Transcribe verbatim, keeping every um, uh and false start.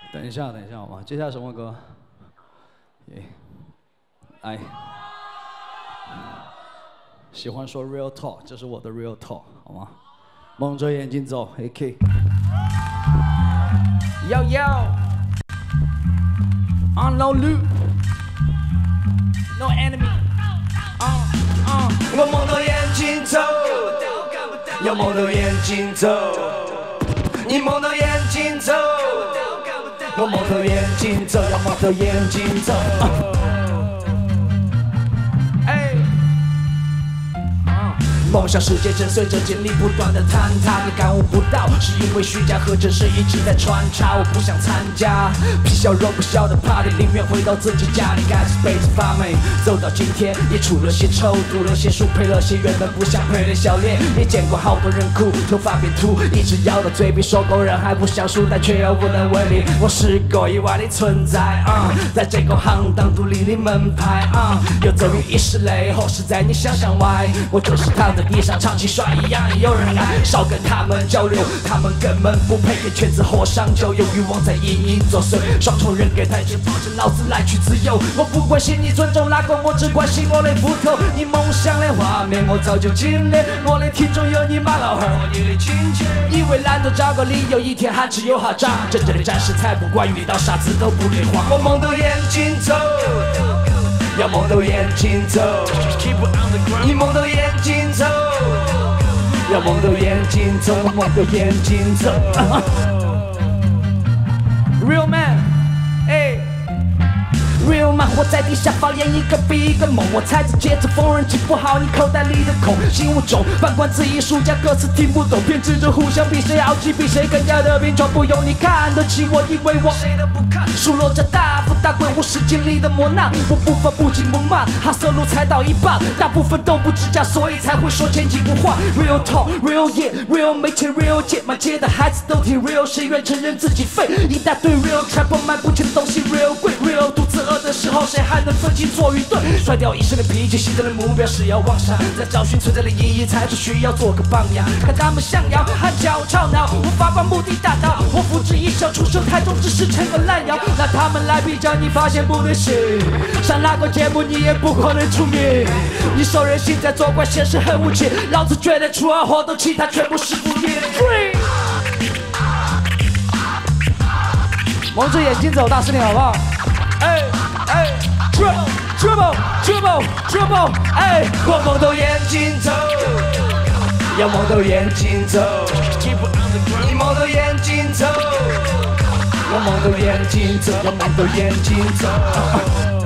等一下，等一下，好吗？接下来什么歌？耶，来，喜欢说 real talk， 这是我的 real talk， 好吗？蒙着眼睛走 ，A K。Yo yo，on no loop，no enemy。啊啊！我蒙着眼睛走，要蒙着眼睛走。 你蒙着眼睛走，我蒙着眼睛走，要蒙着眼睛走。哎，梦想世界正随着经历不断的坍塌，你感悟不到，是因为虚假和真实一直在穿插。我不想参加皮笑肉不笑的 party， 宁愿回到自己家里开始背着发霉。走到今天，也出了些丑，读了些书，配了些原本不想配的笑脸，也见过好多人哭，头发变秃，一直咬到嘴边说狗人还不想输，但却又无能为力。我是个意外的存在啊、uh, 在这个行当独立的门牌啊， uh, 游走于意识内，或是在你想象外。我就是躺在地上唱起帅一样，也有人爱，少跟他们交流，他们根本不配跟圈子火上浇油，欲望在隐隐作祟，双重人格太紧抱着老子来去自由。我不关心你尊重哪个，我只关心我的斧头。你梦想的画面我早就经历，我的听众有你妈老汉儿，你的亲戚。以为懒得找个理由，一天喊吃又好长。真正的战士才不管遇到啥子都不得慌。我蒙着眼睛走，要蒙着眼睛走。你蒙着眼睛走，要蒙着眼睛走，蒙着眼睛走。Real man， 哎。Real man， 活在地下发言一个比一个猛，我踩着节奏逢人记不好你口袋里的空。心无中，半罐子艺术家歌词听不懂，偏执着互相比谁傲气，比谁更加的贫穷。不用你看得起我，因为我谁都不看。数落着大富大贵，我是经历的磨难，我步伐不紧不慢，哈色路才到一半，大部分都不值价，所以才会说前景不换。Real talk，Real yeah，Real 没钱 Real 借，满街的孩子都听 Real， 谁愿承认自己废？一大堆 Real trap 卖不起的东西 Real 贵 Real 肚子饿的时候，谁还能分清错与对？甩掉一身的脾气，新的目标是要往上，在找寻存在的意义，才是需要做个榜样。看他们想要喊叫吵闹，我发光目的大道，我复制一笑出生台中，只是成个烂谣。拿他们来比较，你发现不对劲，上哪个节目你也不可能出名。你受人心在作怪，现实很无情，老子觉得出而活动，其他全部是不义。蒙着眼睛走，大师你好不好？哎哎 ，trouble trouble trouble trouble， 哎，我蒙着眼睛走，要蒙着眼睛走，你蒙着眼睛走，我蒙着眼睛走，要蒙着眼睛走。